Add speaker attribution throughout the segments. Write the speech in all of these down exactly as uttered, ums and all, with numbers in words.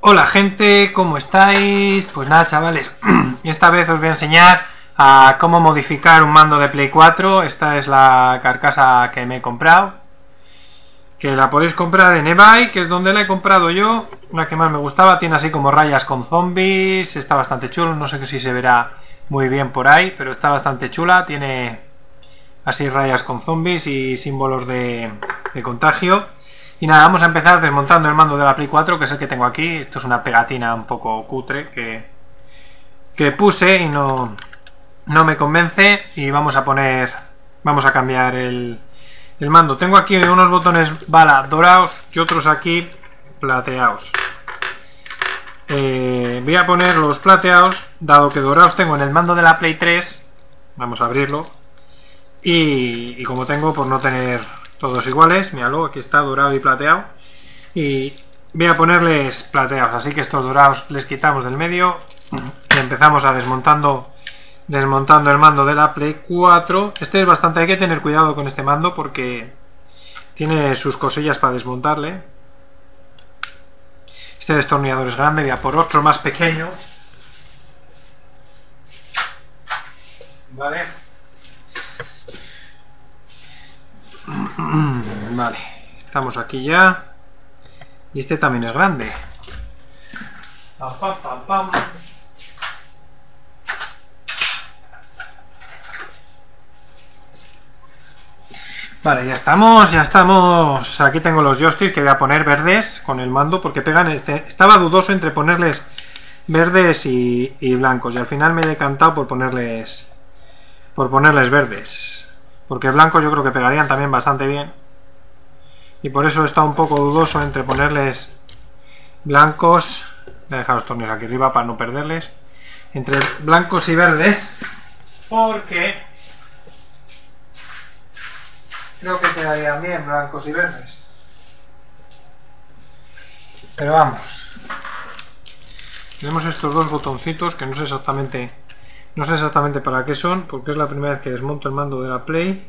Speaker 1: Hola gente, ¿cómo estáis? Pues nada chavales, y esta vez os voy a enseñar a cómo modificar un mando de Play cuatro. Esta es la carcasa que me he comprado, que la podéis comprar en eBay, que es donde la he comprado yo, la que más me gustaba. Tiene así como rayas con zombies, está bastante chulo, no sé si se verá muy bien por ahí, pero está bastante chula. Tiene así rayas con zombies y símbolos de, de contagio. Y nada, vamos a empezar desmontando el mando de la Play cuatro, que es el que tengo aquí. Esto es una pegatina un poco cutre que, que puse y no, no me convence. Y vamos a poner, vamos a cambiar el, el mando. Tengo aquí unos botones bala dorados y otros aquí plateados. Eh, voy a poner los plateados, dado que dorados tengo en el mando de la Play tres. Vamos a abrirlo. Y, y como tengo por no tener todos iguales, míralo, aquí está dorado y plateado, y voy a ponerles plateados, así que estos dorados les quitamos del medio y empezamos a desmontando desmontando el mando de la Play cuatro. Este es bastante, hay que tener cuidado con este mando porque tiene sus cosillas para desmontarle. Este destornillador es grande, voy a por otro más pequeño, vale. Vale, estamos aquí ya. Y este también es grande. Pam, pam, pam, pam. Vale, ya estamos, ya estamos. Aquí tengo los joysticks que voy a poner verdes con el mando porque pegan. Este, estaba dudoso entre ponerles verdes y, y blancos, y al final me he decantado por ponerles por ponerles verdes, porque blancos yo creo que pegarían también bastante bien. Y por eso he estado un poco dudoso entre ponerles blancos. Voy a dejar los tornillos aquí arriba para no perderles. Entre blancos y verdes, porque creo que quedarían bien blancos y verdes. Pero vamos. Tenemos estos dos botoncitos que no sé exactamente, no sé exactamente para qué son, porque es la primera vez que desmonto el mando de la Play.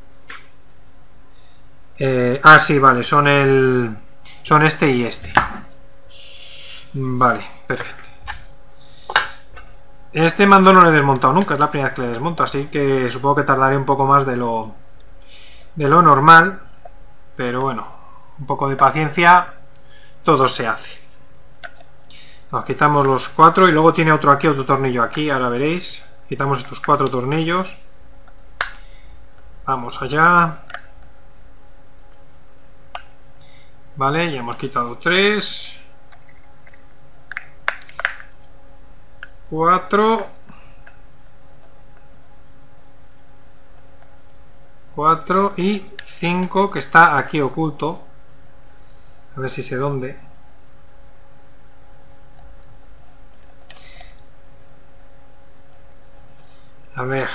Speaker 1: Eh, ah, sí, vale, son el son este y este. Vale, perfecto. Este mando no lo he desmontado nunca, es la primera vez que le desmonto, así que supongo que tardaré un poco más de lo de lo normal, pero bueno, un poco de paciencia, todo se hace. Nos quitamos los cuatro y luego tiene otro aquí, otro tornillo aquí, ahora veréis. Quitamos estos cuatro tornillos. Vamos allá. Vale, ya hemos quitado tres, cuatro, cuatro y cinco, que está aquí oculto. A ver si sé dónde. A ver.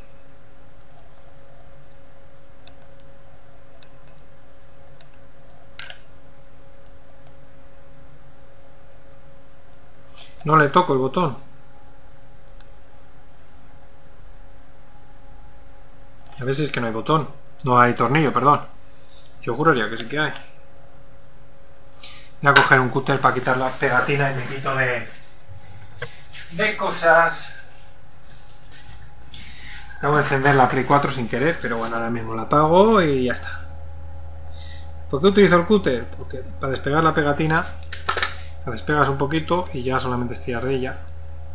Speaker 1: No le toco el botón. A ver si es que no hay botón. No hay tornillo, perdón. Yo juraría que sí que hay. Voy a coger un cúter para quitar la pegatina y me quito de, de cosas. Acabo de encender la Play cuatro sin querer, pero bueno, ahora mismo la apago y ya está. ¿Por qué utilizo el cúter? Porque para despegar la pegatina la despegas un poquito y ya solamente estiras de ella.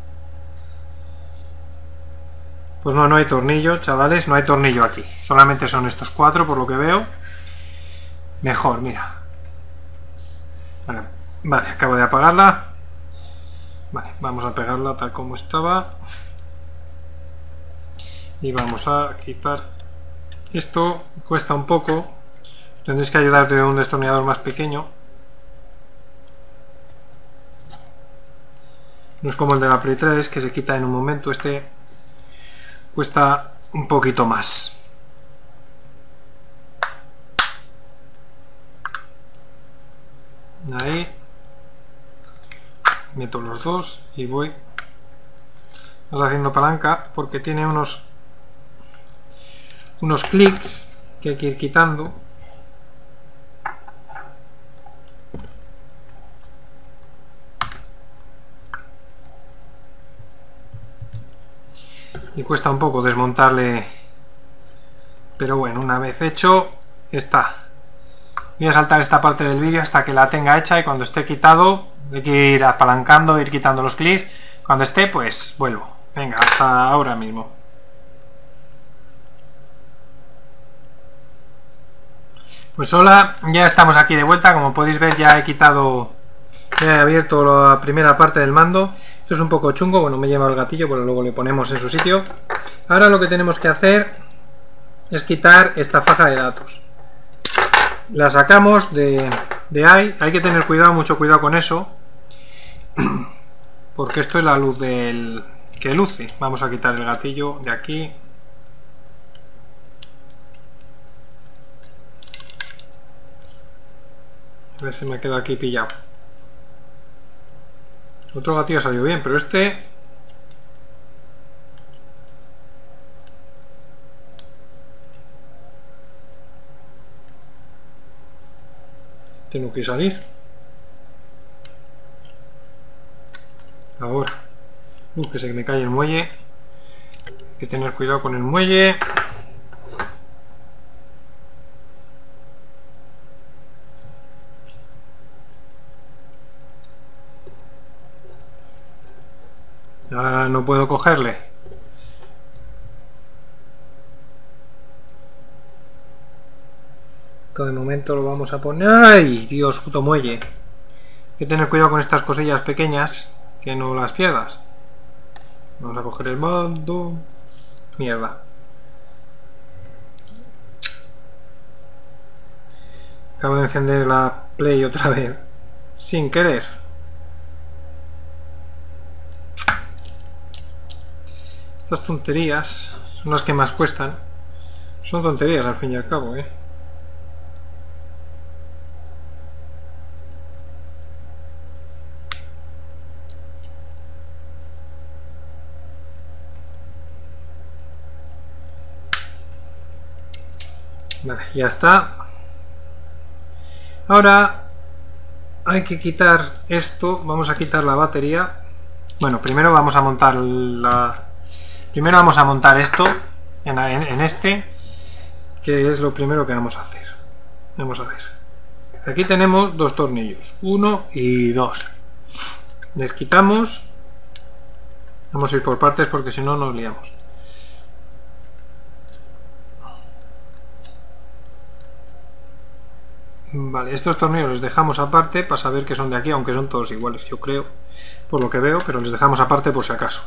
Speaker 1: Pues no, no hay tornillo, chavales, no hay tornillo aquí. Solamente son estos cuatro, por lo que veo. Mejor, mira. Vale, vale, acabo de apagarla. Vale, vamos a pegarla tal como estaba. Y vamos a quitar esto. Cuesta un poco. Tendréis que ayudar de un destornillador más pequeño. No es como el de la Play tres, que se quita en un momento. Este cuesta un poquito más. Ahí. Meto los dos y voy Vas haciendo palanca porque tiene unos unos clics que hay que ir quitando. y cuesta un poco desmontarle, pero bueno, una vez hecho está. Voy a saltar esta parte del vídeo hasta que la tenga hecha y cuando esté quitado hay que ir apalancando, ir quitando los clics. Cuando esté, pues vuelvo. Venga, hasta ahora mismo. Pues hola, ya estamos aquí de vuelta. Como podéis ver, ya he quitado, ya he abierto la primera parte del mando. Esto es un poco chungo, bueno, me he llevado el gatillo, pero luego le ponemos en su sitio. Ahora lo que tenemos que hacer es quitar esta faja de datos. La sacamos de, de ahí, hay que tener cuidado, mucho cuidado con eso, porque esto es la luz del que luce. Vamos a quitar el gatillo de aquí. A ver si me quedo aquí pillado. Otro gatillo salió bien, pero este... Tengo que salir. Ahora. Uh, que se me cae el muelle. Hay que tener cuidado con el muelle. Ahora no puedo cogerle. De momento lo vamos a poner. ¡Ay! Dios, puto muelle. Hay que tener cuidado con estas cosillas pequeñas, que no las pierdas. Vamos a coger el mando. Mierda. Acabo de encender la Play otra vez, sin querer. Estas tonterías son las que más cuestan. Son tonterías al fin y al cabo, ¿eh? Vale, ya está. Ahora hay que quitar esto. Vamos a quitar la batería. Bueno, primero vamos a montar la... Primero vamos a montar esto en, en, en este, que es lo primero que vamos a hacer. Vamos a ver. Aquí tenemos dos tornillos, uno y dos. Les quitamos. Vamos a ir por partes porque si no nos liamos. Vale, estos tornillos los dejamos aparte para saber que son de aquí, aunque son todos iguales, yo creo, por lo que veo, pero les dejamos aparte por si acaso.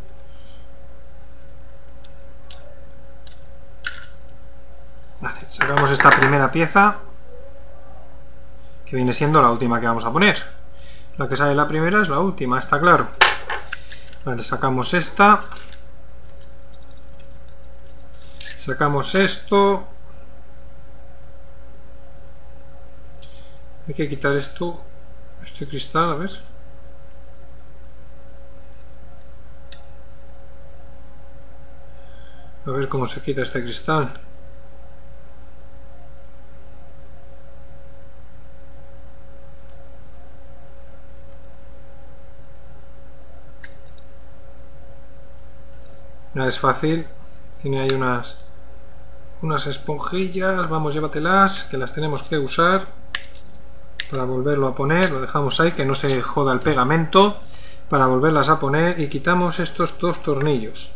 Speaker 1: Vale, sacamos esta primera pieza, que viene siendo la última que vamos a poner. La que sale la primera es la última, está claro. Vale, sacamos esta. Sacamos esto. Hay que quitar esto, este cristal, a ver. A ver cómo se quita este cristal. No es fácil, tiene ahí unas, unas esponjillas, vamos, llévatelas, que las tenemos que usar. Para volverlo a poner, lo dejamos ahí, que no se joda el pegamento, para volverlas a poner, y quitamos estos dos tornillos.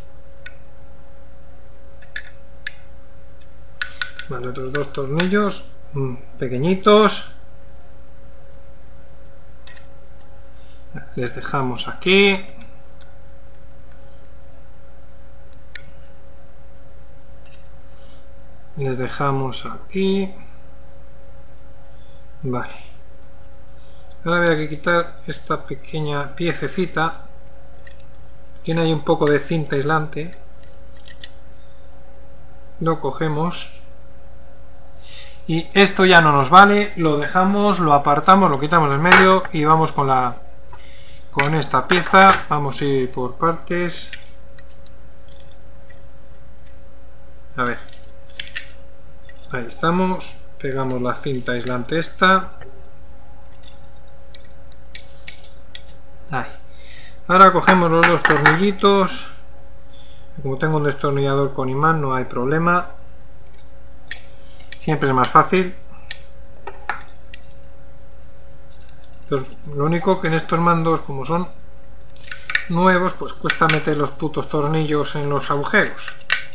Speaker 1: Vale, otros dos tornillos mmm, pequeñitos. Les dejamos aquí. Les dejamos aquí. Vale. Ahora voy a quitar esta pequeña piececita. Tiene ahí un poco de cinta aislante. Lo cogemos. Y esto ya no nos vale. Lo dejamos, lo apartamos, lo quitamos del medio y vamos con la con esta pieza. Vamos a ir por partes. A ver. Ahí estamos. Pegamos la cinta aislante esta. Ahí. Ahora cogemos los dos tornillitos. Como tengo un destornillador con imán no hay problema, siempre es más fácil. Entonces, lo único que en estos mandos, como son nuevos, pues cuesta meter los putos tornillos en los agujeros.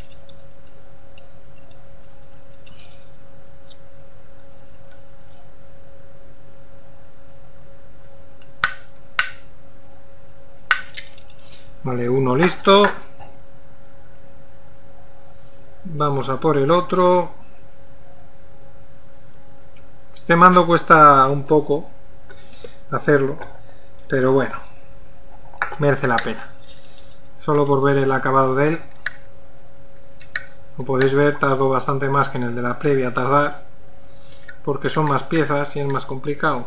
Speaker 1: Vale, uno listo. Vamos a por el otro. Este mando cuesta un poco hacerlo, pero bueno, merece la pena. Solo por ver el acabado de él. Como podéis ver, tardo bastante más que en el de la previa tardar, porque son más piezas y es más complicado.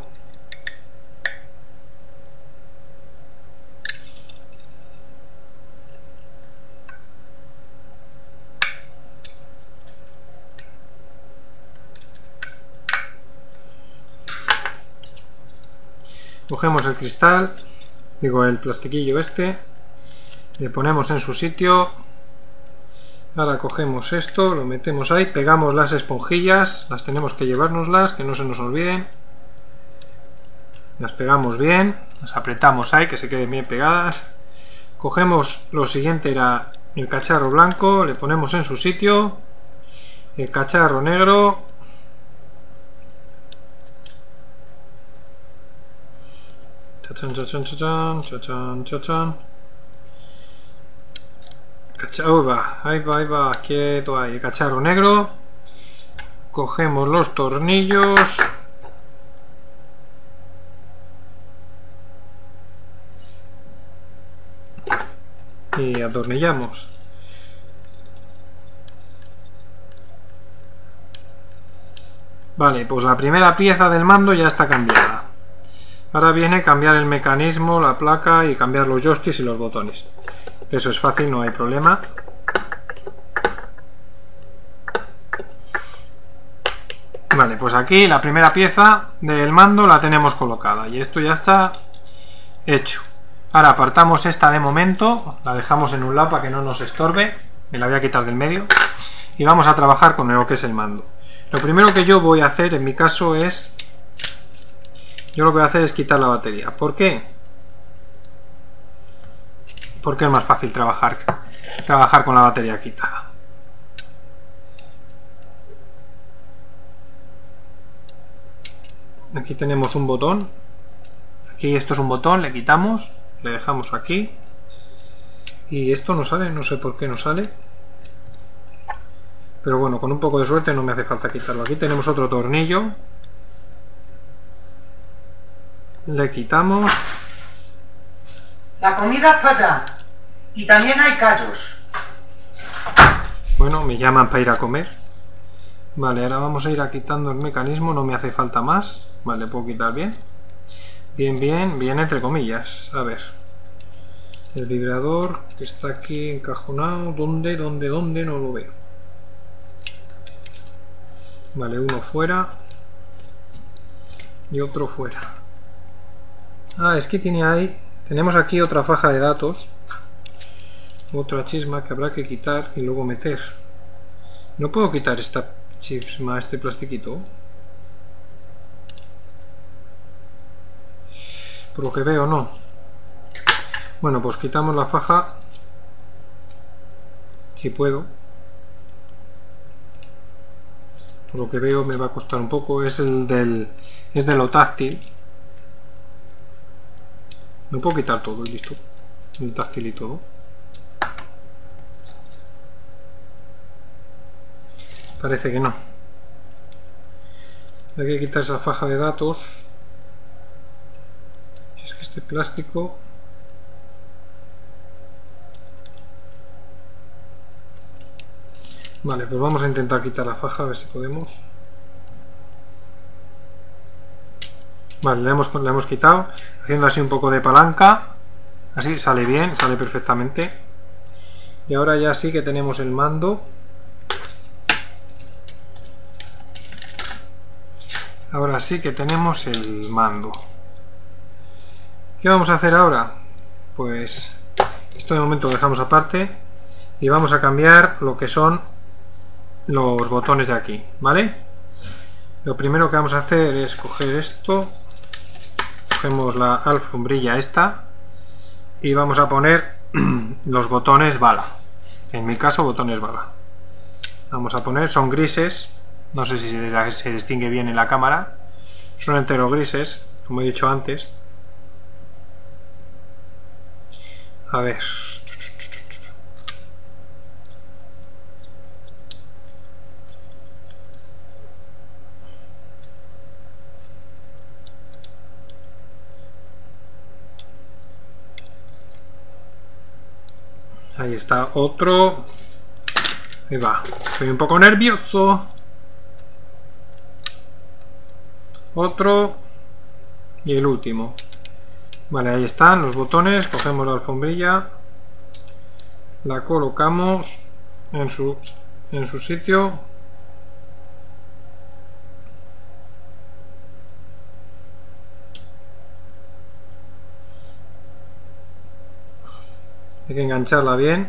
Speaker 1: Cogemos el cristal, digo el plastiquillo este, le ponemos en su sitio. Ahora cogemos esto, lo metemos ahí, pegamos las esponjillas, las tenemos que llevárnoslas, que no se nos olviden. Las pegamos bien, las apretamos ahí, que se queden bien pegadas. Cogemos, lo siguiente era el cacharro blanco, le ponemos en su sitio. El cacharro negro. Chachan, chachan, chachan, chachan, chachan. Cacharro, va, ahí va, ahí va, quieto ahí. El cacharro negro. Cogemos los tornillos. Y atornillamos. Vale, pues la primera pieza del mando ya está cambiada. Ahora viene cambiar el mecanismo, la placa y cambiar los joysticks y los botones. Eso es fácil, no hay problema. Vale, pues aquí la primera pieza del mando la tenemos colocada y esto ya está hecho. Ahora apartamos esta de momento, la dejamos en un lado para que no nos estorbe, me la voy a quitar del medio y vamos a trabajar con lo que es el mando. Lo primero que yo voy a hacer en mi caso es... Yo lo que voy a hacer es quitar la batería. ¿Por qué? Porque es más fácil trabajar, trabajar con la batería quitada. Aquí tenemos un botón. Aquí esto es un botón, le quitamos, le dejamos aquí. Y esto no sale, no sé por qué no sale. Pero bueno, con un poco de suerte no me hace falta quitarlo. Aquí tenemos otro tornillo. Le quitamos.
Speaker 2: La comida está allá. Y también hay callos.
Speaker 1: Bueno, me llaman para ir a comer. Vale, ahora vamos a ir a quitando el mecanismo. No me hace falta más. Vale, puedo quitar bien. Bien, bien, bien entre comillas. A ver. El vibrador que está aquí encajonado. ¿Dónde, dónde, dónde? No lo veo. Vale, uno fuera. Y otro fuera. Ah, es que tiene ahí, tenemos aquí otra faja de datos, otra chisma que habrá que quitar y luego meter. No puedo quitar esta chisma, este plastiquito. Por lo que veo, no. Bueno, pues quitamos la faja, si puedo. Por lo que veo me va a costar un poco, es el del, es de lo táctil. No puedo quitar todo y listo. El táctil y todo. Parece que no. Hay que quitar esa faja de datos. Es que este plástico... Vale, pues vamos a intentar quitar la faja, a ver si podemos. Vale, le hemos, le hemos quitado, haciendo así un poco de palanca, así sale bien, sale perfectamente. Y ahora ya sí que tenemos el mando. Ahora sí que tenemos el mando. ¿Qué vamos a hacer ahora? Pues esto de momento lo dejamos aparte. y vamos a cambiar lo que son los botones de aquí, ¿vale? Lo primero que vamos a hacer es coger esto, cogemos la alfombrilla esta y vamos a poner los botones bala, en mi caso botones bala. Vamos a poner, son grises, no sé si se, se distingue bien en la cámara, son enteros grises, como he dicho antes. A ver, ahí está otro. Ahí va, estoy un poco nervioso. Otro y el último. Vale, ahí están los botones. Cogemos la alfombrilla, la colocamos en su, en su sitio. Hay que engancharla bien.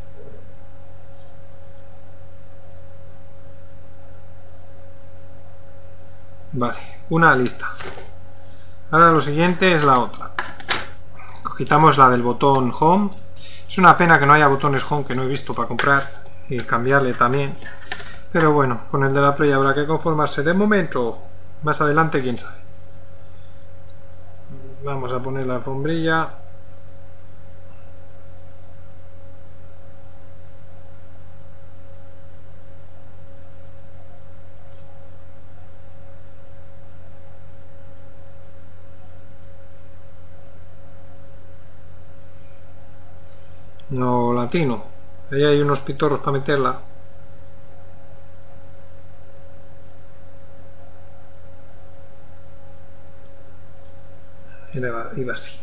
Speaker 1: Vale, una lista. Ahora lo siguiente es la otra. Quitamos la del botón home. Es una pena que no haya botones home, que no he visto para comprar y cambiarle también. Pero bueno, con el de la Play habrá que conformarse de momento. Más adelante, quién sabe. Vamos a poner la alfombrilla. No latino. Ahí hay unos pitorros para meterla. Iba, iba así.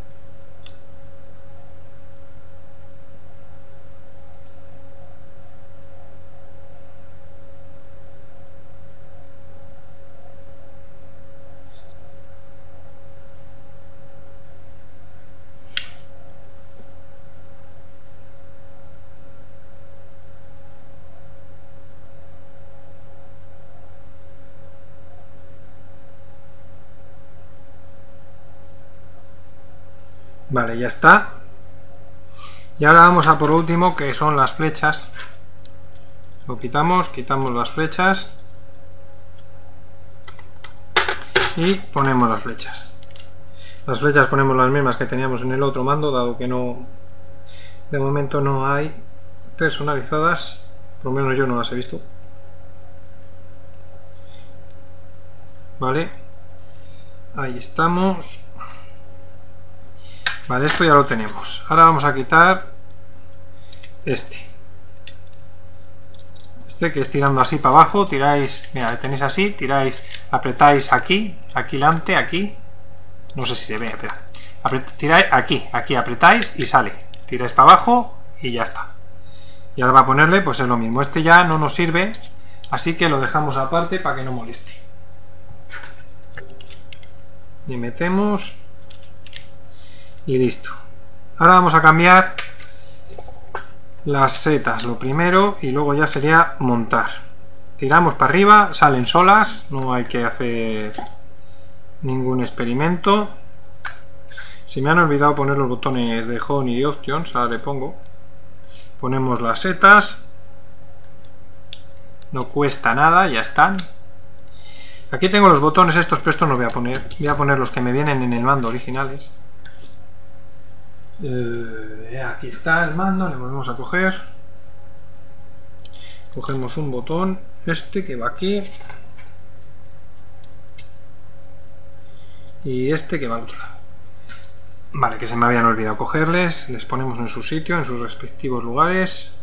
Speaker 1: Vale, ya está. Y ahora vamos a por último, que son las flechas. Lo quitamos, quitamos las flechas y ponemos las flechas. Las flechas ponemos las mismas que teníamos en el otro mando, dado que no, de momento no hay personalizadas, por lo menos yo no las he visto. Vale, ahí estamos. Vale, esto ya lo tenemos. Ahora vamos a quitar este. Este que es tirando así para abajo, tiráis, mira, le tenéis así, tiráis, apretáis aquí, aquí delante, aquí. No sé si se ve, espera. Apret, tiráis aquí, aquí apretáis y sale. Tiráis para abajo y ya está. Y ahora para ponerle, pues es lo mismo. Este ya no nos sirve, así que lo dejamos aparte para que no moleste. Y metemos. Y listo. Ahora vamos a cambiar las setas, lo primero, y luego ya sería montar. Tiramos para arriba, salen solas, no hay que hacer ningún experimento. Se me han olvidado poner los botones de Home y de Options, ahora le pongo. Ponemos las setas, no cuesta nada, ya están. Aquí tengo los botones estos, pero estos no voy a poner, voy a poner los que me vienen en el mando originales. Eh, aquí está el mando, le volvemos a coger, cogemos un botón, este que va aquí y este que va al otro lado. Vale, que se me habían olvidado cogerles, les ponemos en su sitio, en sus respectivos lugares.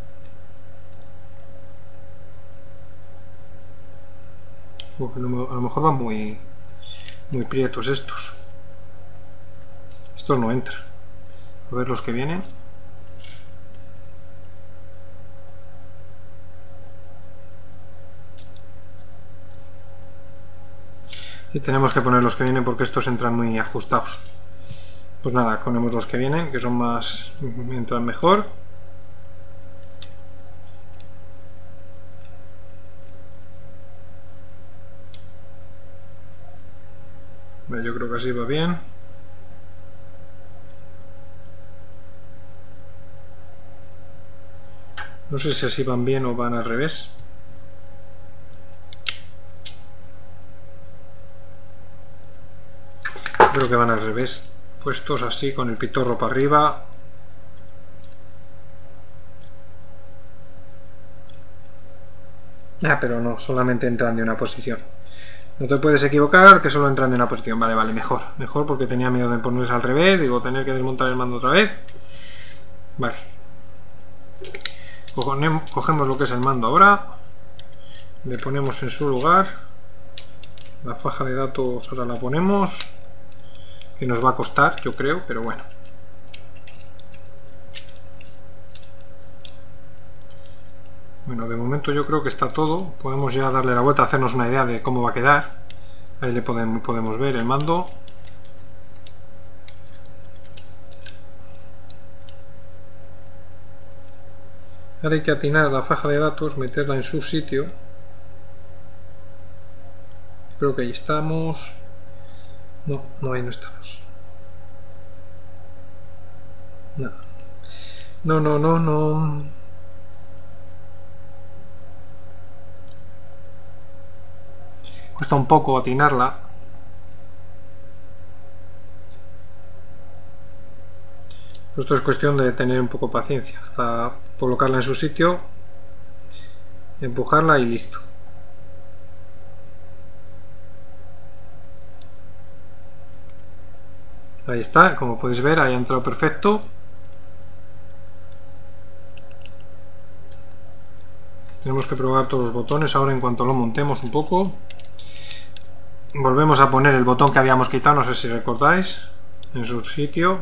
Speaker 1: Uh, a lo mejor van muy muy prietos estos, estos no entran. A ver los que vienen. Y tenemos que poner los que vienen porque estos entran muy ajustados. Pues nada, ponemos los que vienen, que son más, entran mejor. Yo creo que así va bien. No sé si así van bien o van al revés. Creo que van al revés. Puestos así con el pitorro para arriba. Ah, pero no, solamente entran de una posición. No te puedes equivocar, que solo entran de una posición. Vale, vale, mejor. Mejor porque tenía miedo de ponerse al revés. Digo, tener que desmontar el mando otra vez. Vale. Cogemos lo que es el mando ahora. Le ponemos en su lugar. La faja de datos ahora la ponemos. Que nos va a costar, yo creo, pero bueno. Bueno, de momento yo creo que está todo. Podemos ya darle la vuelta, hacernos una idea de cómo va a quedar. Ahí le podemos, podemos ver el mando. Ahora hay que atinar la faja de datos, meterla en su sitio. Creo que ahí estamos. No, no, ahí no estamos. No. No, no, no, no. Cuesta un poco atinarla. Esto es cuestión de tener un poco de paciencia. Hasta colocarla en su sitio, empujarla y listo. Ahí está, como podéis ver, ahí ha entrado perfecto. Tenemos que probar todos los botones ahora en cuanto lo montemos un poco. Volvemos a poner el botón que habíamos quitado, no sé si recordáis, en su sitio.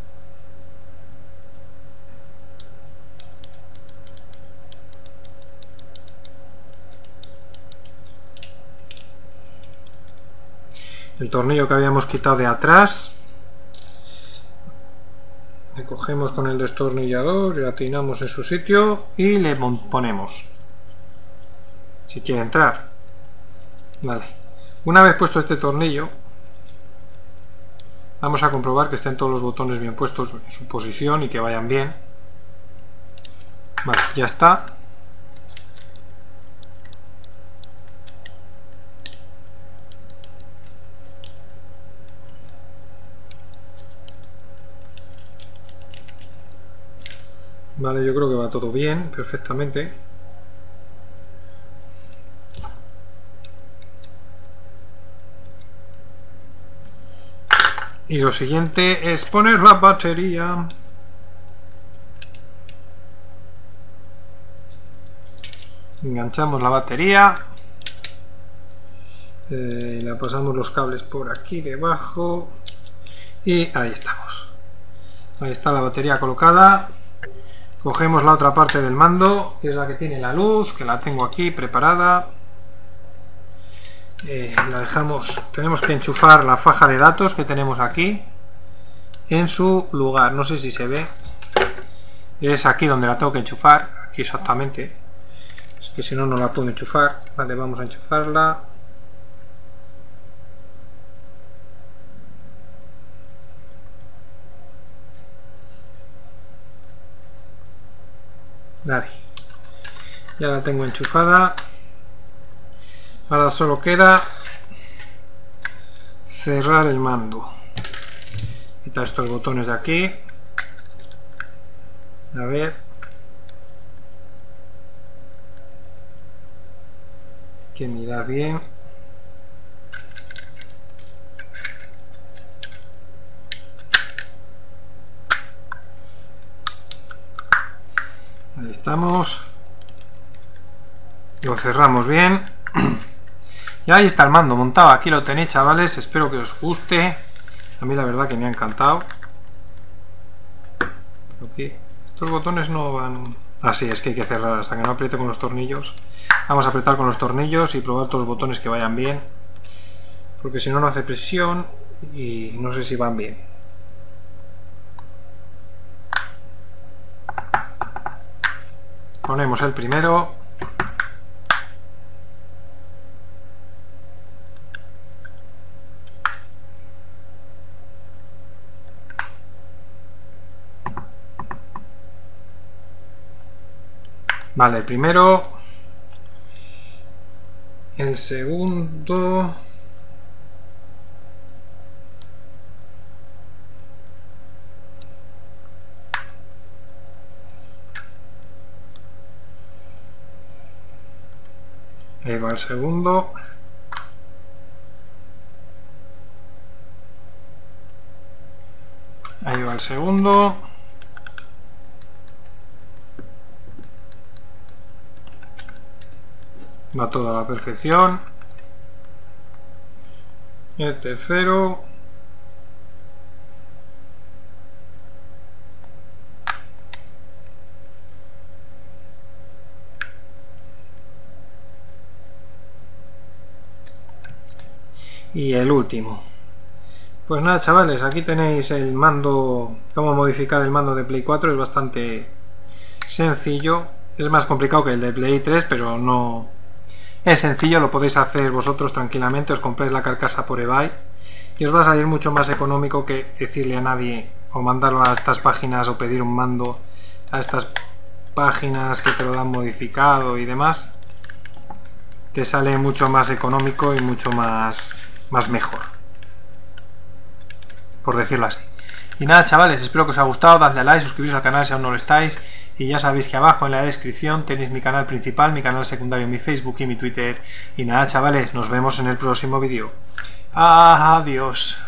Speaker 1: El tornillo que habíamos quitado de atrás. Le cogemos con el destornillador, le atinamos en su sitio y le ponemos. Si quiere entrar. Vale. Una vez puesto este tornillo, vamos a comprobar que estén todos los botones bien puestos en su posición y que vayan bien. Vale, ya está. Vale, yo creo que va todo bien, perfectamente. Y lo siguiente es poner la batería. Enganchamos la batería. Eh, la pasamos los cables por aquí debajo. Y ahí estamos. Ahí está la batería colocada. Cogemos la otra parte del mando, que es la que tiene la luz, que la tengo aquí preparada. Eh, la dejamos, tenemos que enchufar la faja de datos que tenemos aquí en su lugar. No sé si se ve. Es aquí donde la tengo que enchufar, aquí exactamente. Es que si no, no la puedo enchufar. Vale, vamos a enchufarla. Vale, ya la tengo enchufada. Ahora solo queda cerrar el mando. Quitar estos botones de aquí. A ver. Hay que mirar bien. Ahí estamos. Lo cerramos bien. Y ahí está el mando montado. Aquí lo tenéis, chavales. Espero que os guste. A mí la verdad que me ha encantado. Aquí. Estos botones no van... Ah, sí, es que hay que cerrar hasta que no apriete con los tornillos. Vamos a apretar con los tornillos y probar todos los botones que vayan bien. Porque si no, no hace presión y no sé si van bien. Ponemos el primero. Vale, el primero, el segundo, ahí va el segundo, ahí va el segundo, va todo a la perfección. El tercero, y el último. Pues nada, chavales, aquí tenéis el mando, cómo modificar el mando de Play cuatro. Es bastante sencillo, es más complicado que el de Play tres, pero no es sencillo, lo podéis hacer vosotros tranquilamente. Os compráis la carcasa por eBay y os va a salir mucho más económico que decirle a nadie o mandarlo a estas páginas o pedir un mando a estas páginas que te lo dan modificado y demás. Te sale mucho más económico y mucho más, más mejor, por decirlo así. Y nada, chavales, espero que os haya gustado, dadle a like, suscribiros al canal si aún no lo estáis, y ya sabéis que abajo en la descripción tenéis mi canal principal, mi canal secundario, mi Facebook y mi Twitter. Y nada, chavales, nos vemos en el próximo vídeo. Adiós.